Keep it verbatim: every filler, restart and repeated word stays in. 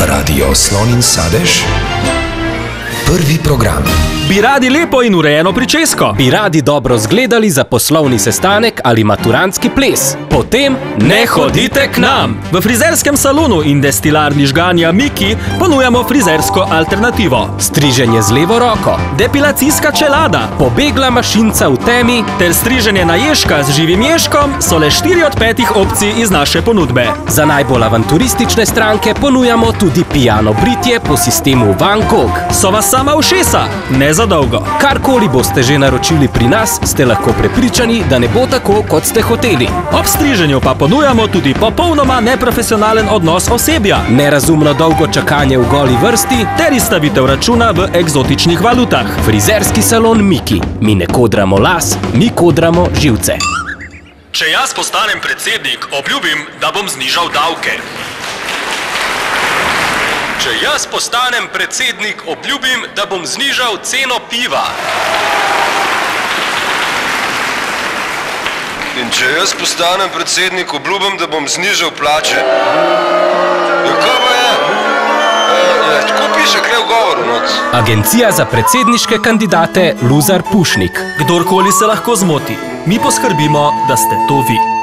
Radio Slon in Sadež. Prvi program. Bi radi lepo in urejeno pričesko? Bi radi dobro zgledali za poslovni sestanek ali maturantski ples? Potem ne hodite k nam! V frizerskem salonu in destilarni žganja Miki ponujamo frizersko alternativo. Striženje z levo roko, depilacijska čelada, pobegla mašinca v temi ter striženje na ježka z živim ježkom so le štiri od petih opcij iz naše ponudbe. Za najbolj avanturistične stranke ponujamo tudi pijano britje po sistemu Van Gogh. So vas sama ušesa? Ne za dolgo. Karkoli boste že naročili pri nas, ste lahko prepričani, da ne bo tako, kot ste hoteli. Ob striženju pa ponujamo tudi popolnoma neprofesionalen odnos osebja, nerazumno dolgo čakanje v goli vrsti ter izstavitev računa v eksotičnih valutah. Frizerski salon Miki. Mi ne kodramo las, mi kodramo živce. Če jaz postanem predsednik, obljubim, da bom znižal davke. Če jaz postanem predsednik, obljubim, da bom znižal ceno piva. In če jaz postanem predsednik, obljubim, da bom znižal plače. Ja, kaj pa je? Ja, tako piše, kle v govoru, not. Agencija za predsedniške kandidate Luzar Pušnik. Kdorkoli se lahko zmoti, mi poskrbimo, da ste to vi.